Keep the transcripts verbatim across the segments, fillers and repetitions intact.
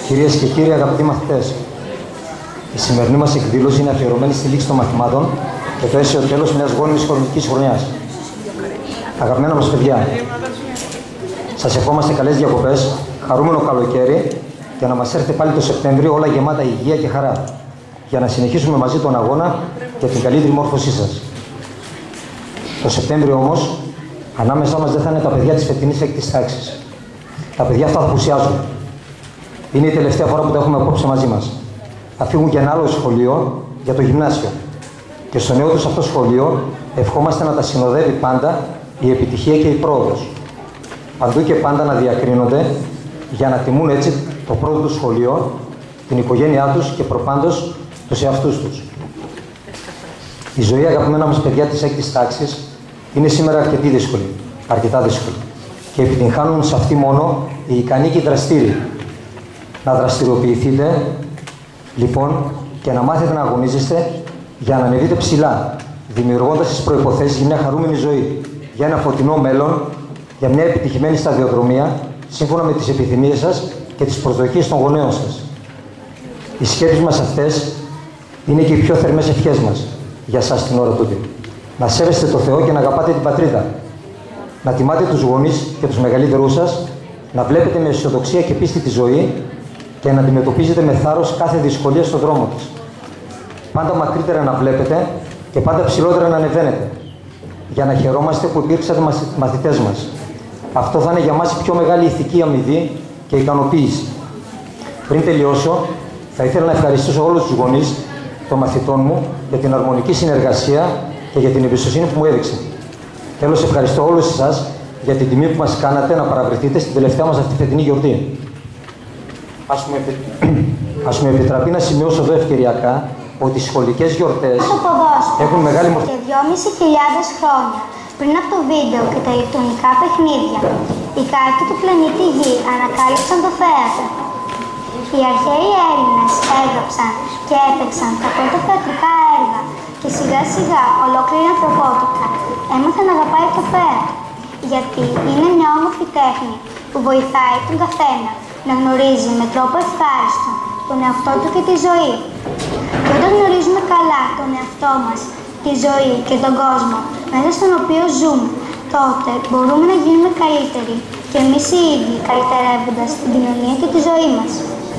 Κυρίες και κύριοι, αγαπητοί μαθητές, η σημερινή μας εκδήλωση είναι αφιερωμένη στη λήξη των μαθημάτων και το αίσιο τέλος μιας γόνιμης σχολικής χρονιάς. Αγαπημένα μας παιδιά, σας ευχόμαστε καλές διακοπές, χαρούμενο καλοκαίρι και να μας έρθετε πάλι το Σεπτέμβριο όλα γεμάτα υγεία και χαρά, για να συνεχίσουμε μαζί τον αγώνα και την καλύτερη μόρφωσή σας. Το Σεπτέμβριο όμως, ανάμεσά μας δεν θα είναι τα παιδιά της φετινής έκτης τάξης. Τα παιδιά αυτά θα απουσιάζουν. Είναι η τελευταία φορά που τα έχουμε απόψε μαζί μας. Θα φύγουν και ένα άλλο σχολείο για το γυμνάσιο. Και στο νέο τους αυτό σχολείο ευχόμαστε να τα συνοδεύει πάντα η επιτυχία και η πρόοδος. Παντού και πάντα να διακρίνονται για να τιμούν έτσι το πρώτο του σχολείο, την οικογένειά τους και προπάντως τους εαυτούς τους. Η ζωή, αγαπημένα μας παιδιά της έκτης τάξης, είναι σήμερα αρκετή δύσκολη, αρκετά δύσκολη. Και επιτυγχάνουν σε αυτή μόνο οι ικανοί και οι δραστήριοι. Να δραστηριοποιηθείτε, λοιπόν, και να μάθετε να αγωνίζεστε για να ανεβείτε ψηλά, δημιουργώντας τις προϋποθέσεις για μια χαρούμενη ζωή, για ένα φωτεινό μέλλον, για μια επιτυχημένη σταδιοδρομία, σύμφωνα με τις επιθυμίες σας και τις προσδοκίες των γονέων σας. Οι σκέψεις μας αυτές είναι και οι πιο θερμές ευχές μας για σας την ώρα τούτη. Να σέβεστε το Θεό και να αγαπάτε την πατρίδα. Να τιμάτε τους γονείς και τους μεγαλύτερούς σας, να βλέπετε με αισιοδοξία και πίστη τη ζωή και να αντιμετωπίζετε με θάρρος κάθε δυσκολία στον δρόμο της. Πάντα μακρύτερα να βλέπετε και πάντα ψηλότερα να ανεβαίνετε, για να χαιρόμαστε που υπήρξατε μαθητές μας. Αυτό θα είναι για μας η πιο μεγάλη ηθική αμοιβή και ικανοποίηση. Πριν τελειώσω, θα ήθελα να ευχαριστήσω όλους τους γονείς των μαθητών μου για την αρμονική συνεργασία και για την εμπιστοσύνη που μου έδειξαν. Τέλος, ευχαριστώ όλους εσάς για την τιμή που μας κάνατε να παραβρεθείτε στην τελευταία μας αυτή φετινή γιορτή. Ας μου, επι... Ας μου επιτραπεί να σημειώσω εδώ ευκαιριακά ότι οι σχολικές γιορτές έχουν μεγάλη μορφή. Και δυόμισι χιλιάδες χρόνια πριν από το βίντεο και τα ηλεκτρονικά παιχνίδια, οι κάτοικοι του πλανήτη Γη ανακάλυψαν το θέατρο. Οι αρχαίοι Έλληνες έγραψαν και έπαιξαν τα πρώτα θεατρικά έργα και σιγά σιγά ολόκληρη η ανθρωπότητα έμαθε να αγαπάει το θέατρο, γιατί είναι μια όμορφη τέχνη που βοηθάει τον καθένα να γνωρίζει με τρόπο ευχάριστο τον εαυτό του και τη ζωή. Και όταν γνωρίζουμε καλά τον εαυτό μας, τη ζωή και τον κόσμο μέσα στον οποίο ζούμε, τότε μπορούμε να γίνουμε καλύτεροι και εμείς οι ίδιοι καλυτερεύοντας την κοινωνία και τη ζωή μας.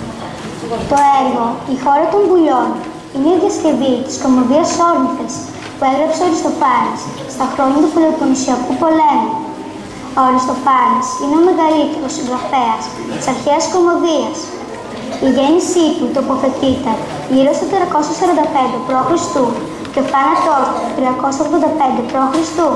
Το έργο «Η χώρα των πουλιών» είναι η διασκευή της κωμωδίας Όρνηθες που έγραψε ο Αριστοφάνης στα χρόνια του Πελοποννησιακού πολέμου. Ο Αριστοφάνης είναι ο μεγαλύτερος συγγραφέας της αρχαίας κωμωδίας. Η γέννησή του τοποθετείται γύρω στο τριακόσια σαράντα πέντε π.Χ. και ο θάνατός του τριακόσια ογδόντα πέντε π.Χ.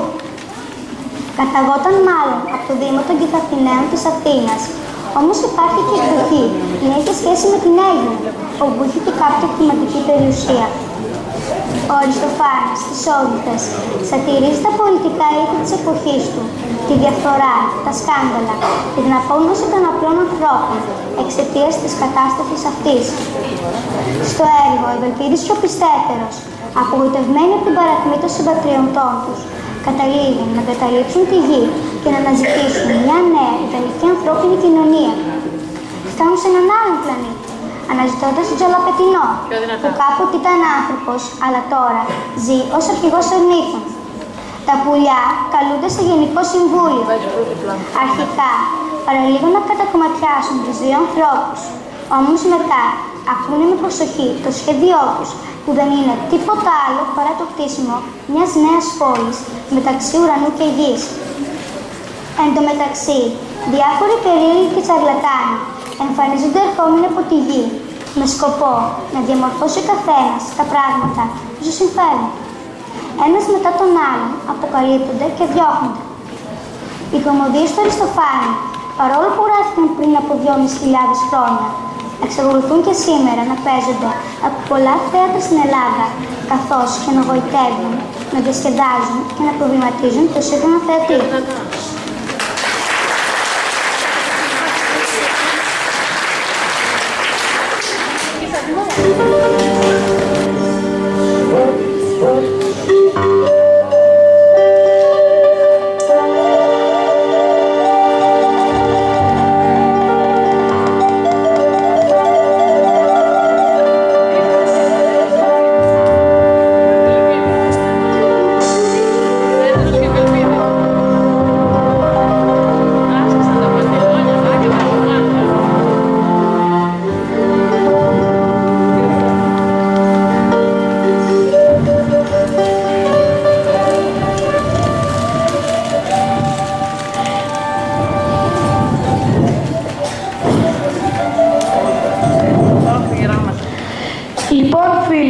Καταγόταν μάλλον από το Δήμο των Κιθαρθηναίων της Αθήνας. Όμως υπάρχει και εκδοχή που έχει σχέση με την Αίγυπτο, όπου είχε και κάποια κλιματική περιουσία. Ο Αριστοφάνης στις Όρνηθες σατυρίζει τα πολιτικά ήθη της εποχής του, τη διαφθορά, τα σκάνδαλα και την απόγνωση των απλών ανθρώπων εξαιτίας της κατάστασης αυτής. Στο έργο, οι Βελκίδης και ο Πιστέτερος, απογοητευμένοι από την παρακμή των συμπατριωτών τους, καταλήγουν να καταλήψουν τη γη και να αναζητήσουν μια νέα ιδανική ανθρώπινη κοινωνία. Φτάνουν σε έναν άλλον πλανήτη, αναζητώντας τον Τζαλαπετινό, που κάποτε ήταν άνθρωπος, αλλά τώρα ζει ως αρχηγός ορνήθων. Τα πουλιά καλούνται σε Γενικό Συμβούλιο. Αρχικά παραλίγο να κατακομματιάσουν τους δύο ανθρώπους, όμως μετά ακούνε με προσοχή το σχέδιό τους, που δεν είναι τίποτα άλλο παρά το χτίσιμο μιας νέας πόλης μεταξύ ουρανού και γης. Εν τω μεταξύ, διάφοροι περίεργοι και τσαρλατάνοι εμφανίζονται ερχόμενοι από τη γη, με σκοπό να διαμορφώσει ο καθένας τα πράγματα που σου συμφέρουν. Ένας μετά τον άλλον αποκαλύπτονται και διώχνονται. Οι κωμωδίες του Αριστοφάνη, παρόλο που γράφτηκαν πριν από δυόμισι χιλιάδες χρόνια, εξακολουθούν και σήμερα να παίζονται από πολλά θέατρα στην Ελλάδα, καθώς και να γοητεύουν, να διασκεδάζουν και να προβληματίζουν το σύγχρονο θεατή.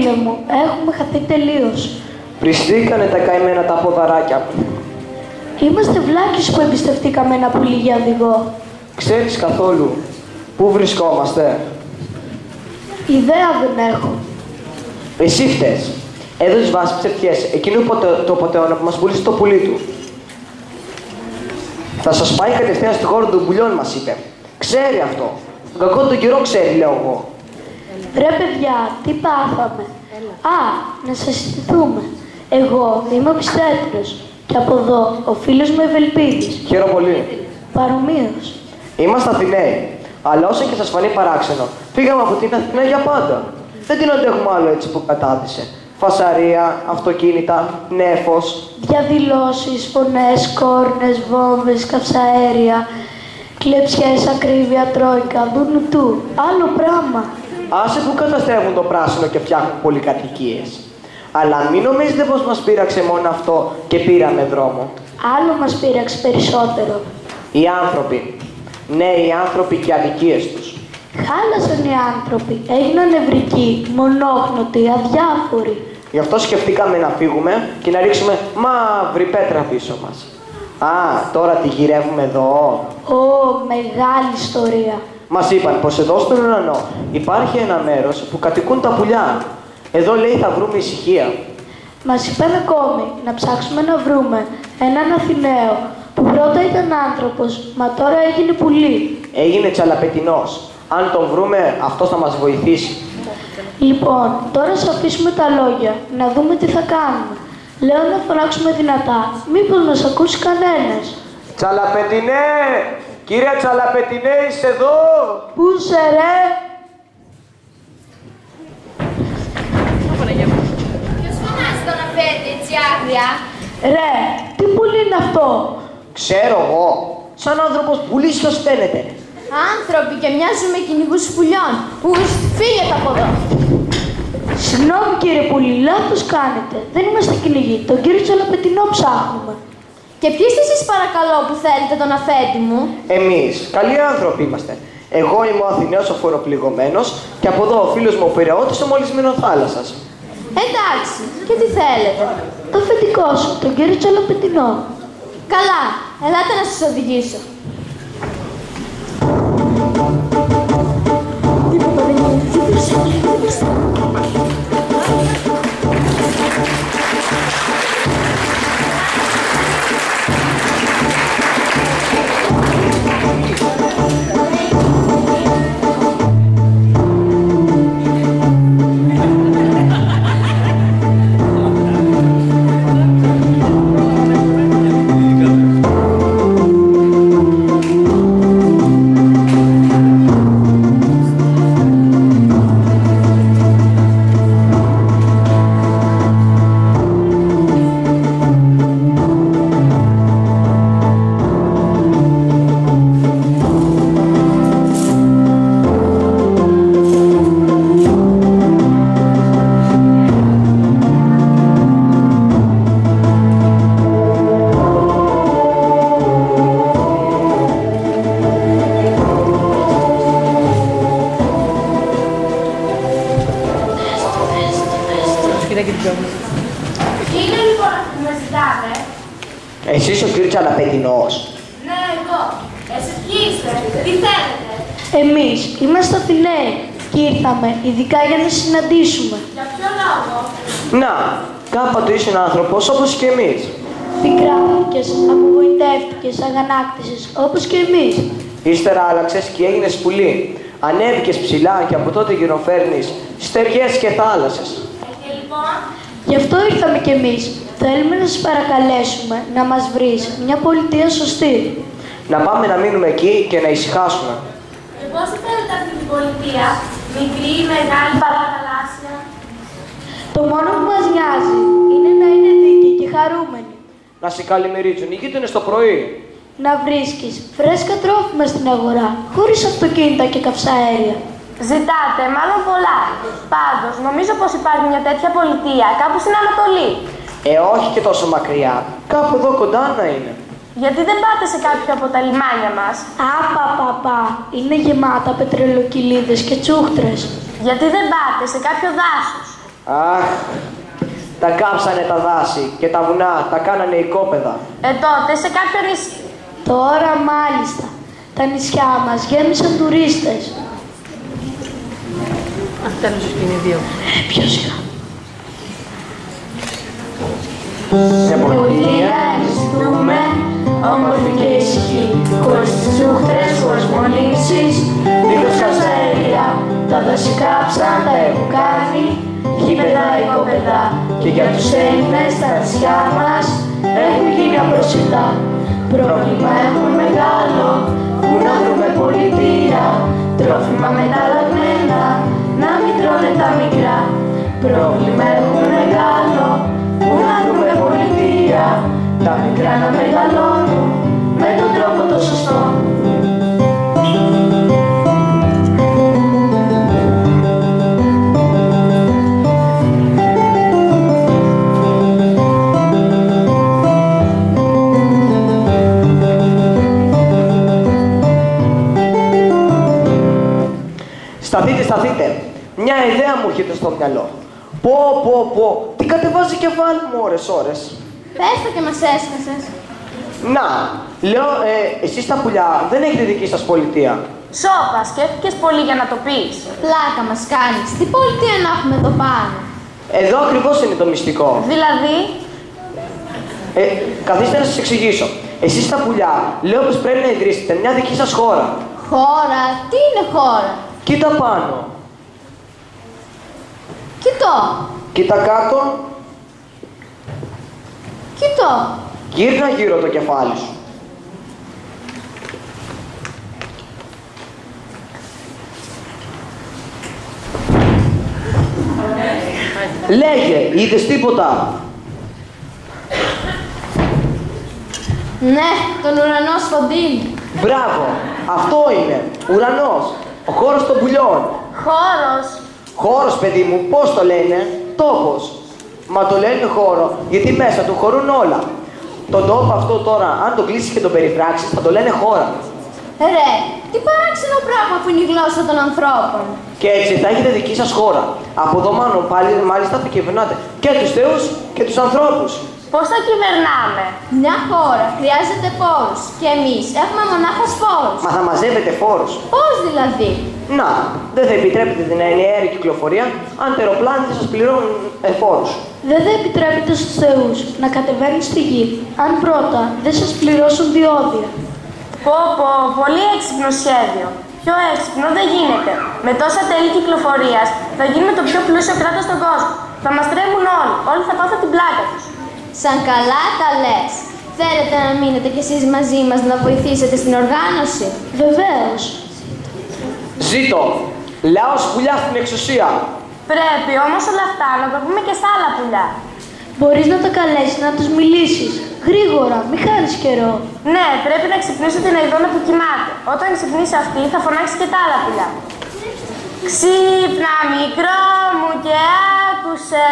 φίλε μου, έχουμε χαθεί τελείως. Πριστήκανε τα καημένα τα ποδαράκια μου. Είμαστε βλάκες που εμπιστευτήκαμε ένα πουλί για οδηγό. Ξέρεις καθόλου πού βρισκόμαστε? Ιδέα δεν έχω. Εσύ φταίς. Έδωσες βάση ψευτιές εκείνου το ποτεώνα που μας πουλήσει το πουλί του. Θα σας πάει κατευθείαν στη χώρα των πουλιών, μας είπε. Ξέρει αυτό. Τον κακό τον καιρό ξέρει, λέω εγώ. Ρε παιδιά, τι πάθαμε. Α, να σας συστηθούμε. Εγώ είμαι ο Πιστέτρος και από εδώ ο φίλος μου Ευελπίδης. Χαίρομαι πολύ. Παρομοίως. Είμαστε Αθηναίοι, αλλά όσο και σας φανεί παράξενο, φύγαμε από την Αθηνά για πάντα. Δεν την αντέχουμε άλλο έτσι που κατάδυσε. Φασαρία, αυτοκίνητα, νέφος. Διαδηλώσεις, φωνές, κόρνες, βόμβες, καυσαέρια, κλεψιές, ακρίβεια, τρόικα, δουνουτού. Άλλο πράγμα. Άσε που καταστρέφουν το πράσινο και φτιάχνουν πολυκατοικίες. Αλλά μην νομίζετε πως μας πείραξε μόνο αυτό και πήραμε δρόμο. Άλλο μας πείραξε περισσότερο. Οι άνθρωποι. Ναι, οι άνθρωποι και οι αδικίες τους. Χάλασαν οι άνθρωποι, έγιναν νευρικοί, μονόχνοτοι, αδιάφοροι. Γι' αυτό σκεφτήκαμε να φύγουμε και να ρίξουμε μαύρη πέτρα πίσω μας. Α, τώρα τη γυρεύουμε εδώ. Ω, μεγάλη ιστορία. Μας είπαν πως εδώ στον ουρανό υπάρχει ένα μέρος που κατοικούν τα πουλιά. Εδώ λέει θα βρούμε ησυχία. Μας είπαν ακόμη να ψάξουμε να βρούμε έναν Αθηναίο που πρώτα ήταν άνθρωπος, μα τώρα έγινε πουλί. Έγινε τσαλαπετινός. Αν τον βρούμε, αυτός θα μας βοηθήσει. Λοιπόν, τώρα σας αφήσουμε τα λόγια, να δούμε τι θα κάνουμε. Λέω να φωνάξουμε δυνατά, μήπως μας ακούσει κανένας. Τσαλαπετινέ! Κύριε Τσαλαπετινέ, είσαι εδώ! Πού σε ρε! Ποιος φωνάζει τον αφέντη έτσι άγρια? Ρε, τι πουλί είναι αυτό! Ξέρω εγώ. Σαν άνθρωπος πουλής ποιος φαίνεται. Άνθρωποι και μοιάζουν με κυνηγούς πουλιών. Πούς, φύγετε από εδώ. Συγγνώμη κύριε πουλί, λάθος κάνετε. Δεν είμαστε κυνηγοί, τον κύριο Τσαλαπετινό ψάχνουμε. Και ποιοι είστε εσείς παρακαλώ που θέλετε τον αφέντη μου? Εμείς, καλοί άνθρωποι είμαστε. Εγώ είμαι ο Αθηναίος ο φοροπληγωμένος και από εδώ ο φίλος μου ο Πειραιώτης ο μολυσμένο θάλασσας. Εντάξει, και τι θέλετε? Το αφεντικό σου, τον κύριο Τσαλαπετινό. Καλά, ελάτε να σας οδηγήσω. Τίποτα δεν είναι, δεν προσέχει, δεν προσέχει. Τι είναι λοιπόν αυτό που με ζητάτε? Εσείς ο κύριος Τσαλαπετινός. Ναι, εγώ. Εσείς ποιοι είστε? Τι θέλετε? Εμείς είμαστε Αθηναίοι και ήρθαμε ειδικά για να συναντήσουμε. Για ποιο λόγο? Να, κάποτε ήσουν άνθρωπος όπως και εμείς. Πικράθηκες, απογοητεύτηκες, αγανάκτησες, όπως και εμείς. Ύστερα άλλαξες και έγινες πουλί. Ανέβηκες ψηλά και από τότε γυροφέρνεις στεριές και θάλασσες. Και λοιπόν, Γι' αυτό ήρθαμε κι εμείς. Θέλουμε να σας παρακαλέσουμε να μας βρεις μια πολιτεία σωστή. Να πάμε να μείνουμε εκεί και να ησυχάσουμε. και πώς θα θέλετε αυτή την πολιτεία? Μικρή, μεγάλη, παραθαλάσσια? Το μόνο που μας νοιάζει είναι να είναι δίκαιοι και χαρούμενοι. Να σε καλημερίζουν οι γείτονες το πρωί. Να βρίσκεις φρέσκα τρόφιμα στην αγορά, χωρίς αυτοκίνητα και καυσαέρια. Ζητάτε, μάλλον πολλά. Πάντως, νομίζω πως υπάρχει μια τέτοια πολιτεία κάπου στην Ανατολή. Ε, όχι και τόσο μακριά. Κάπου εδώ κοντά να είναι. Γιατί δεν πάτε σε κάποιο από τα λιμάνια μας? Απαπαπα, είναι γεμάτα πετρελοκυλίδες και τσούχτρες. Γιατί δεν πάτε σε κάποιο δάσος? Αχ, τα κάψανε τα δάση και τα βουνά, τα κάνανε οικόπεδα. Ε, τότε σε κάποιο νησί. Τώρα μάλιστα, τα νησιά μας γέμισαν τουρίστες. Αχ, τέλος είναι δύο. Ε, πιο σιγά. Σε πολιτεία ζητούμε όμορφη και ησυχή, χωρίς τις ζούχτες, χωρίς μολύνσεις, δίχως καυσαέρια. Τα δασικά ψάντα έχουν κάνει γήπεδα, οικόπεδα, και για τους Έλληνες τα νησιά μας έχουν γίνει απροσιτά. Πρόβλημα έχουμε μεγάλο, που να βρούμε πολιτεία, τρόφιμα μεταλλαγμένα, να μην τρώνε τα μικρά. Πρόβλημα έχουμε μεγάλο, που να βρούμε πολιτεία, τα μικρά να μεγαλώνουν με τον τρόπο το σωστό. Σταθείτε, σταθείτε. Μια ιδέα μου έρχεται στο μυαλό. Πω, πω, πω. Τι κατεβάζει κεφάλι μου ώρες, ώρες. Πες το και μας έσχασες. Να, λέω, ε, εσείς τα πουλιά δεν έχετε δική σας πολιτεία. Σόπα, σκέφτηκες πολύ για να το πεις. Πλάκα μας κάνεις. Τι πολιτεία να έχουμε εδώ πάνω. Εδώ ακριβώς είναι το μυστικό. Δηλαδή, Ε, καθίστε να σας εξηγήσω. Εσείς τα πουλιά, λέω πως πρέπει να ιδρύσετε μια δική σας χώρα. Χώρα, τι είναι χώρα. Κοίτα πάνω. Κοιτώ, Κοίτα κάτω. κοιτώ. Γύρνα γύρω το κεφάλι σου. Λέγε, είδες τίποτα? Ναι, τον ουρανό σφοντίνει. Μπράβο, αυτό είναι. Ουρανός. Ο χώρος των πουλιών. χώρος. Χώρος, παιδί μου, πώς το λένε? Τόπος. Μα το λένε χώρο, γιατί μέσα του χωρούν όλα. Τον τόπο αυτό τώρα, αν το κλείσεις και τον περιφράξεις, θα το λένε χώρα. Ρε, τι παράξενο πράγμα που είναι η γλώσσα των ανθρώπων. Και έτσι θα έχετε δική σας χώρα. Από εδώ μάλλον πάλι, μάλιστα θα κυβερνάτε και τους θεούς και τους ανθρώπους. Πώς θα κυβερνάμε. Μια χώρα χρειάζεται πόρους και εμείς έχουμε μονάχα σπόρους. Μα θα μαζεύετε φόρους. Πώς δηλαδή? Να, δεν θα επιτρέπετε την ενιαία κυκλοφορία αν τα αεροπλάνα δεν σας πληρώνουν ε, φόρους. Δεν θα επιτρέπετε στους θεούς να κατεβαίνουν στη γη, αν πρώτα δεν σας πληρώσουν διόδια. Πω πω, πολύ έξυπνο σχέδιο. Πιο έξυπνο δεν γίνεται. Με τόσα τέλη κυκλοφορίας θα γίνουμε το πιο πλούσιο κράτος στον κόσμο. Θα μας τρέμουν όλοι. Όλοι θα πάθουν την πλάκα τους. Σαν καλά τα λες. Θέλετε να μείνετε κι εσείς μαζί μας να βοηθήσετε στην οργάνωση? Βεβαίως. Ζήτω! Λαός πουλιά στην εξουσία. Πρέπει όμως όλα αυτά να το πούμε και στα άλλα πουλιά. Μπορείς να τα καλέσεις να τους μιλήσεις. Γρήγορα, μη χάνεις καιρό. Ναι, πρέπει να ξυπνήσω την αηδόνα που κοιμάται. Όταν ξυπνήσει αυτή θα φωνάξει και τα άλλα πουλιά. Ξύπνα μικρό μου και άκουσε.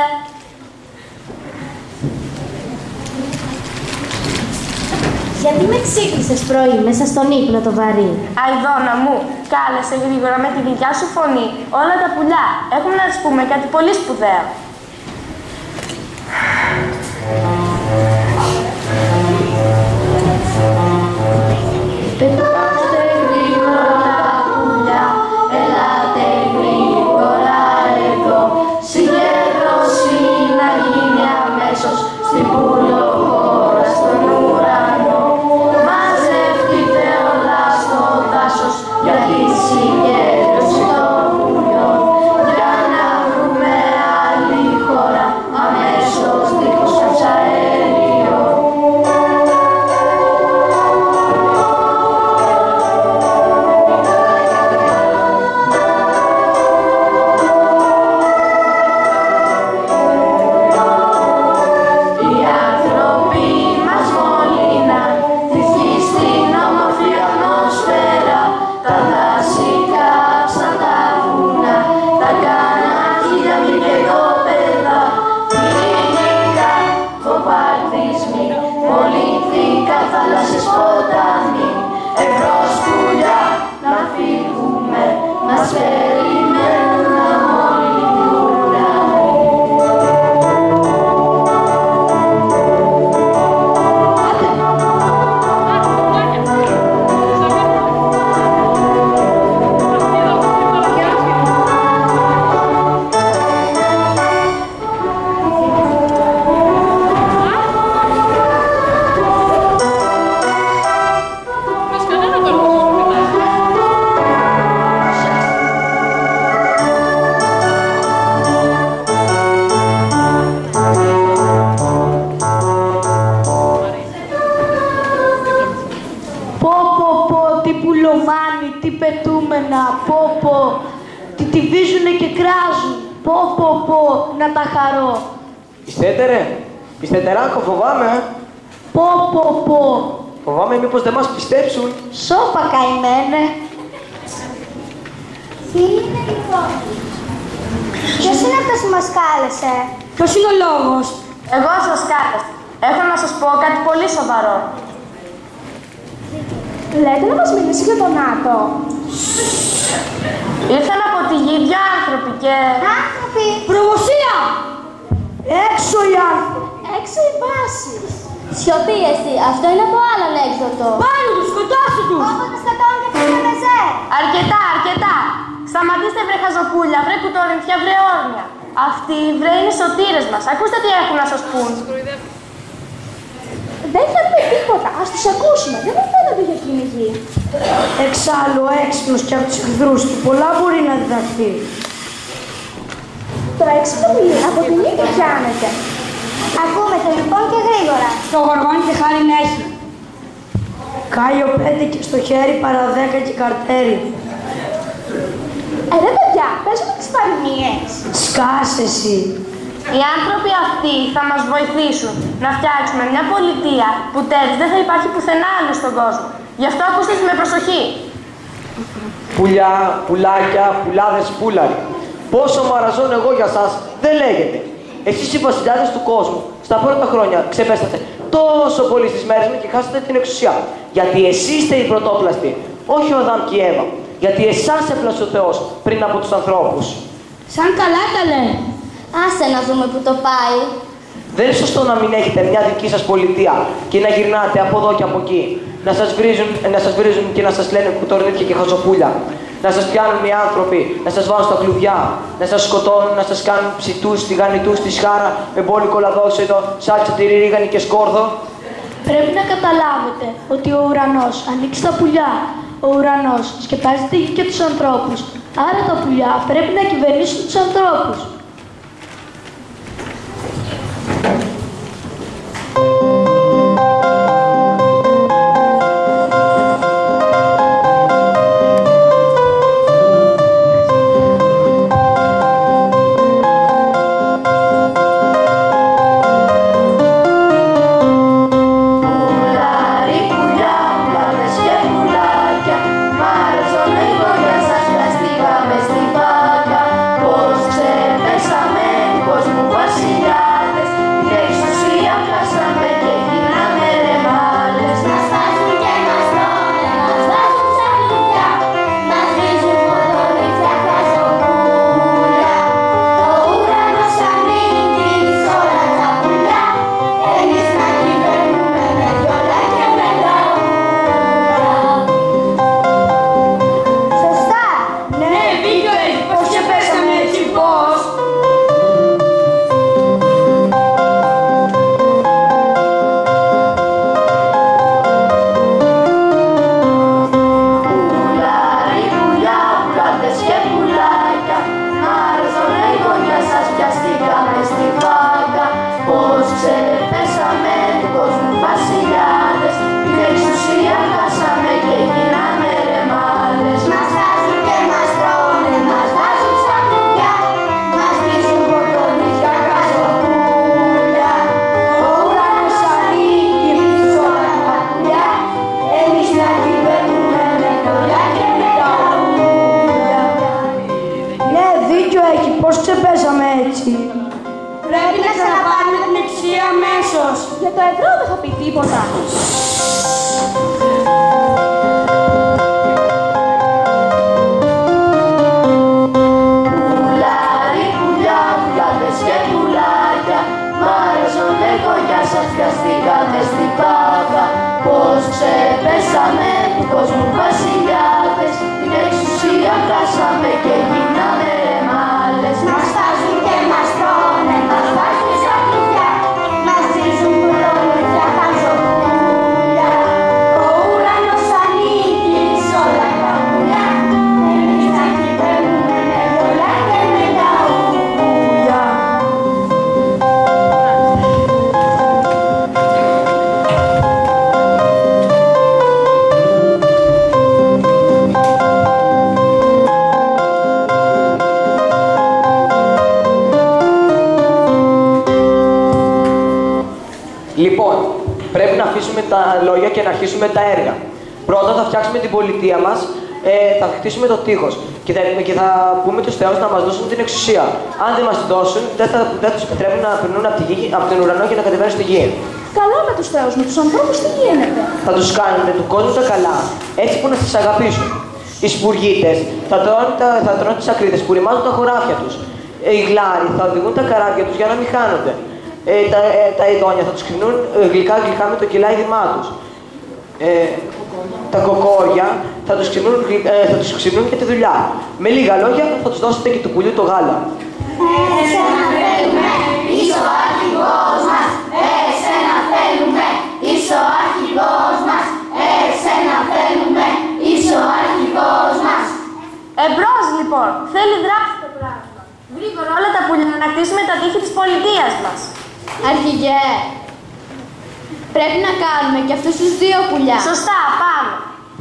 Γιατί με ξύπνησες πρωί μέσα στον ύπνο το βαρύ? Αηδόνα μου, κάλεσε γρήγορα με τη δικιά σου φωνή όλα τα πουλιά. Έχουμε να τους πούμε κάτι πολύ σπουδαίο. Πετάστε γρήγορα τα πουλιά, ελάτε γρήγορα εδώ. Συγκέντρωση να γίνει αμέσως στην πουλοχώρα στον ουρανό. Μαζευτείτε όλα στο δάσος για τη συγκέντρωση των πουλιών. Για να βρούμε άλλη χώρα αμέσως δίχως καυσαέριο. πω πω, τι τη βίζουνε και κράζουν, πω πω πω, να τα χαρώ. Πιστέτε ρε, πιστετεράκο φοβάμαι, ε. Πω πω πω. Φοβάμαι μήπως δεν μας πιστέψουν. Σώπα καημένε. Τι είναι λοιπόν? Ποιος είναι αυτός που μας κάλεσε? Ποιος είναι ο λόγος? Εγώ σας κάλεσα. Έχω να σας πω κάτι πολύ σοβαρό. Λέτε να μας μιλήσει για τον Άτο. Ήρθαν από τη γη δυο άνθρωποι και... Άνθρωποι! Προμοσία! Έξω οι άνθρωποι! Έξω οι βάσεις! Σιωπή εσύ, αυτό είναι από άλλο ανέκδοτο. Πάνω τους, σκοτάστε τους! Όπως τα σκοτώνουν και τα μεζέ. Αρκετά, αρκετά! Σταματήστε βρε χαζοπούλια, βρε κουτόρνηθια, βρε όρνια. Αυτοί βρε είναι οι σωτήρες μας. Ακούστε τι έχουν να σας πούν. Δεν θα πει τίποτα, ας τους ακούσουμε. Δεν μας φαίνονται για κυνηγή. Εξάλλου έξυπνος και από τους εχθρούς του, πολλά μπορεί να διδαχθεί. Το έξυπνο μιλή από την ίδια πιάνεται. Ακούμε το λοιπόν και γρήγορα. Στο γοργόνι και χάρη να έχει. Κάιο πέντε και στο χέρι παρά δέκα και καρτέρι. Ε, ρε παιδιά, παίζουμε τις παροιμίες. Σκάσε εσύ. Οι άνθρωποι αυτοί θα μας βοηθήσουν να φτιάξουμε μια πολιτεία που τέλος δεν θα υπάρχει πουθενά άλλο στον κόσμο. Γι' αυτό ακούστε με προσοχή. Πουλιά, πουλάκια, πουλάδες, πούλαροι. Πόσο μαραζώνω εγώ για σας, δεν λέγεται. Εσείς οι βασιλιάδες του κόσμου, στα πρώτα χρόνια ξεπέσατε τόσο πολύ στις μέρες μου και χάσατε την εξουσία. Γιατί εσείς είστε οι πρωτόπλαστοι, όχι ο Αδάμ και η Εύα. Γιατί εσάς έπλασε ο Θεός πριν από τους ανθρώπους. Σαν καλά τα λένε. Άσε να δούμε που το πάει. Δεν είναι σωστό να μην έχετε μια δική σας πολιτεία και να γυρνάτε από εδώ και από εκεί. Να σας βρίζουν, να σας βρίζουν και να σας λένε κουτορνίτια και χαζοπούλια. Να σας πιάνουν οι άνθρωποι, να σας βάλουν στα κλουβιά, να σας σκοτώνουν, να σας κάνουν ψητούς, τηγανιτούς, τη σχάρα, με μπόλικο λαδόσιτο, σάλτσα, τυρί, ρίγανη και σκόρδο. Πρέπει να καταλάβετε ότι ο ουρανός ανοίξει τα πουλιά. Ο ουρανός σκεπάζει τη γη και τους ανθρώπους. Άρα τα πουλιά πρέπει να κυβερνήσουν τους ανθρώπους. Για το ευρώ δεν θα πει τίποτα. Πουλάρι, πουλιά, πουλάδες και πουλάκια, μ' αρέσουν εγώ για σας πιαστήκατε στην πάκα. Πώς ξεπέσαμε του κόσμου βασιλιάδες, την εξουσία χάσαμε και γίναμε ρεμάλες. Μας τάζουν και μας τρώνε, μας βάζουν στα κλουβιά, μας ζήσουν πουλόνια, χαζοπούλια. Λοιπόν, πρέπει να αφήσουμε τα λόγια και να αρχίσουμε τα έργα. Πρώτα θα φτιάξουμε την πολιτεία μας, ε, θα χτίσουμε το τείχος και θα, και θα πούμε τους θεούς να μας δώσουν την εξουσία. Αν δεν μας τη δώσουν, δεν θα δεν τους επιτρέπουν να περνούν από, τη γη, από τον ουρανό και να κατεβαίνουν στη γη. Καλά με τους θεούς, με τους ανθρώπους τι γίνεται? Θα τους κάνετε του κόσμου τα καλά, έτσι που να σας αγαπήσουν. Οι σπουργίτες θα τρώνε, τα, θα τρώνε τις ακρίδες που ρημάζουν τα χωράφια τους. Ε, οι γλάροι θα οδηγούν τα καράβια τους για να μην χάνονται. Ε, τα, ε, τα ειδόνια θα τους κρινούν γλυκά-γλυκά με το κελάιδημά τους. Ε, τα κοκόρια θα τους ξυπνούν, ε, θα τους ξυπνούν για τη δουλειά. Με λίγα λόγια θα τους δώσετε και του πουλιού το γάλα. Εσένα θέλουμε, είσαι ο αρχηγός μας. Εσένα θέλουμε, είσαι ο αρχηγός μας. Εσένα θέλουμε, είσαι ο αρχηγός μας. Εμπρός λοιπόν, θέλει δράση το πράγμα. Γρήγορα όλα τα πουλιά να κτίσουμε τα τείχη της πολιτείας μας. Αρχηγέ, πρέπει να κάνουμε και αυτούς τους δύο πουλιά. Σωστά, πάμε.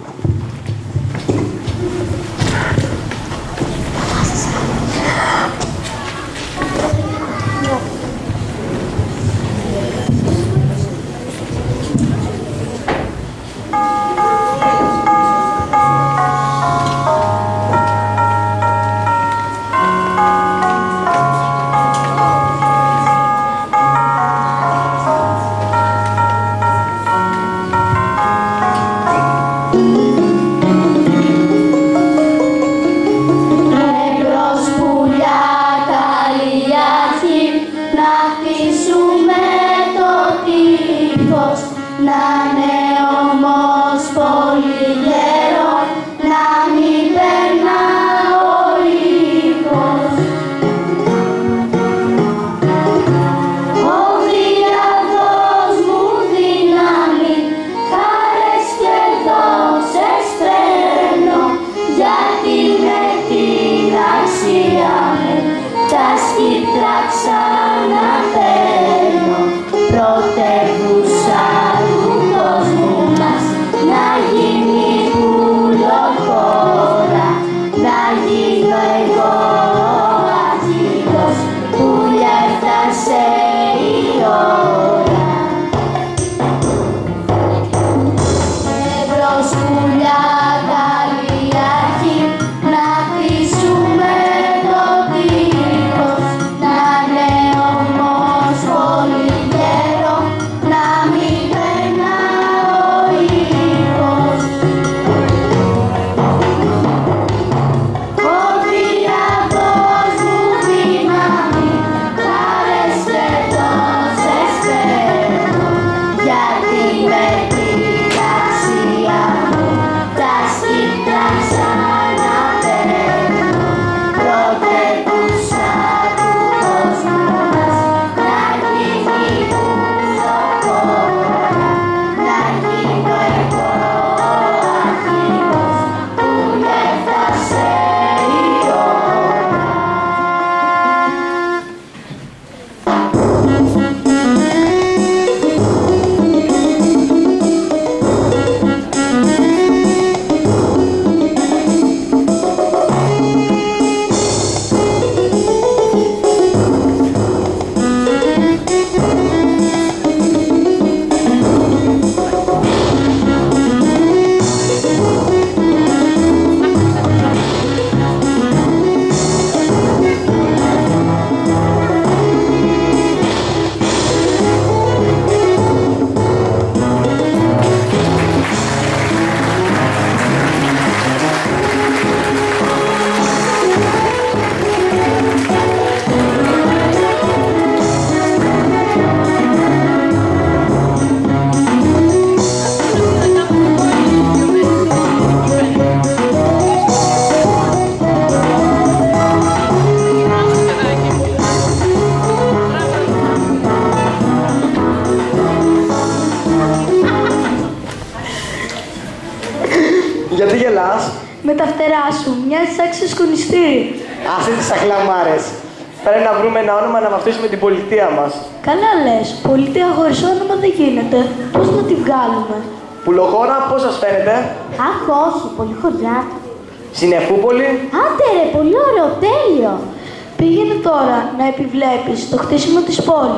Γιατί γελάς? Με τα φτερά σου, μοιάζεις σαν ξεσκονιστήρι. Άσε τις αχλαμάρες. Πρέπει να βρούμε ένα όνομα να βαφτίσουμε την πολιτεία μας. Καλά λες, πολιτεία χωρίς όνομα δεν γίνεται. Πώς να τη βγάλουμε? Πουλοχώρα, πώς σας φαίνεται? Αχ, όχι, πολύ χωριά. Συνεφούπολη. Άντε ρε, πολύ ωραίο, τέλειο. Πήγαινε τώρα να επιβλέπεις το χτίσιμο της πόλης.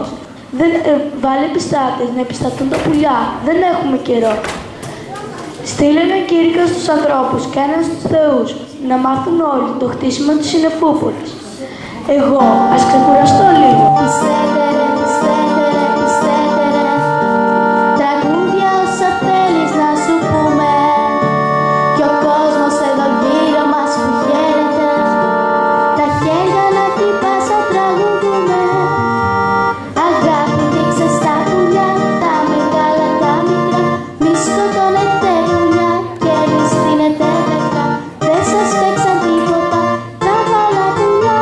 Δεν, ε, βάλε επιστάτες να επιστατούν τα πουλιά. Δεν έχουμε καιρό. Στείλε ένα κήρυκα στους ανθρώπους και έναν στους θεούς, να μάθουν όλοι το χτίσιμο της Συννεφούπολης. Εγώ, ας ξεκουραστώ λίγο. Πιστεύτε ρε, πιστεύτε ρε, πιστεύτε ρε, τραγούδια όσα θέλεις να σου πούμε, κι ο κόσμος εδώ γύρω μας που χαίρεται, τα χέρια να χτυπάς θα τραγουδούμε. Αγάπη δείξε στα πουλιά, τα μεγάλα τα μικρά, μη σκοτώνετε δουλειά και ληστείνετε λεφτά, δεν σας παίξαν τίποτα τα γάλα πουλιά.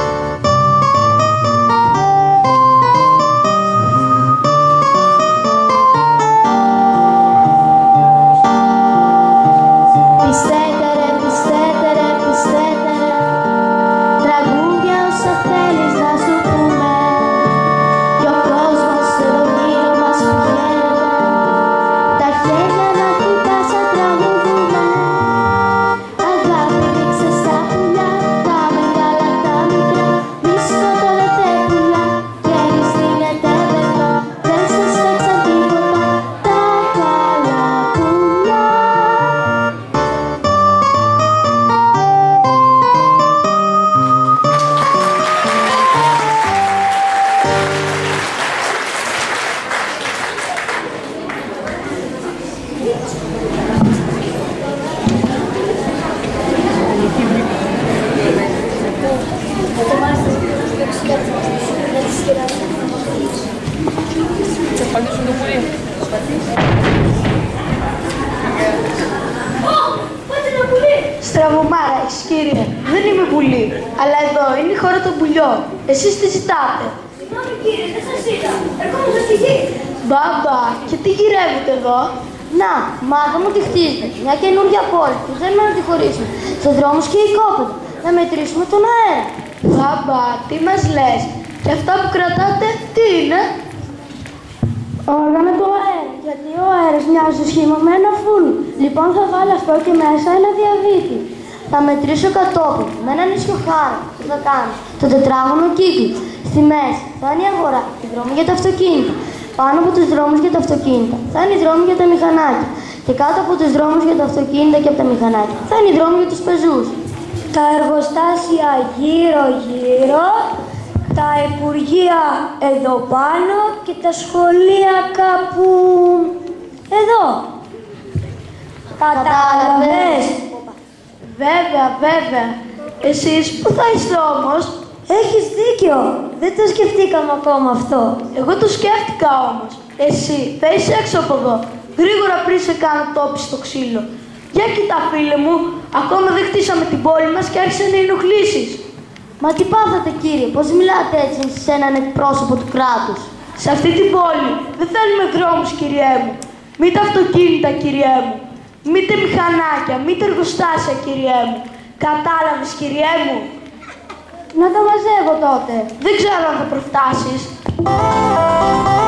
Πιστεύτε ρε, πιστεύτε ρε, πιστεύτε ρε, τραγούδια όσα θέλεις να σου πούμε, κι ο κόσμος εδώ γύρω μας που χαίρεται, τα χέρια να χτυπάς θα τραγουδούμε. Αγάπη δείξε στα πουλιά, τα μεγάλα τα μικρά, μη σκοτώνετε πουλιά και ληστείνετε λεφτά, δεν σας παίξαν τίποτα τα καλά πουλιά. Στραβωμάρα έχεις, κύριε. Δεν είμαι πουλί, αλλά εδώ είναι η χώρα των πουλιών. Εσείς τι ζητάτε? Συγγνώμη κύριε, δεν σας είδα. Ερχόμαστε στη γη. Μπαμπά, και τι γυρεύετε εδώ? Να, μάνα μου τη χτίζετε. Μια καινούργια πόλη που θέλουμε να τη χωρίσουμε. Στους δρόμους και οικόπεδο. Να μετρήσουμε τον αέρα. Μπαμπά, τι μας λες? Και αυτά που κρατάτε, τι είναι? Όργανο του αέρα. Γιατί ο αέρας μοιάζει στο σχήμα με ένα φούρνο. Λοιπόν θα βάλω αυτό και μέσα ένα διαβήτη. Θα μετρήσω κατόπιν με έναν ισιοχάρο. Τι θα κάνω? Το τετράγωνο κύκλο. Στη μέση θα είναι η αγορά. Οι δρόμοι για τα αυτοκίνητα. Πάνω από τους δρόμους για τα αυτοκίνητα θα είναι οι δρόμοι για τα μηχανάκια. Και κάτω από τους δρόμους για τα αυτοκίνητα και από τα μηχανάκια θα είναι οι δρόμοι για τους πεζούς. Τα εργοστάσια γύρω-γύρω, τα υπουργεία εδώ πάνω και τα σχολεία κάπου εδώ. Κατάλαβες? Βέβαια, βέβαια. Εσείς που θα είστε όμως? Έχεις δίκιο. Δεν το σκεφτήκαμε ακόμα αυτό. Εγώ το σκέφτηκα όμως. Εσύ θα είσαι έξω από εδώ. Γρήγορα πριν σε κάνω τόπι στο ξύλο. Για κοίτα φίλε μου, ακόμα δεν χτίσαμε την πόλη μας και άρχισαν οι ενοχλήσεις. Μα τι πάθατε κύριε, πώς μιλάτε έτσι σε έναν εκπρόσωπο του κράτους? Σε αυτή την πόλη δεν θέλουμε δρόμους κυριέ μου. Μήτε αυτοκίνητα κυριέ μου. Μήτε μηχανάκια, μήτε εργοστάσια κυριέ μου. Κατάλαβες κυριέ μου? Να τα μαζεύω τότε. Δεν ξέρω αν θα προφτάσεις.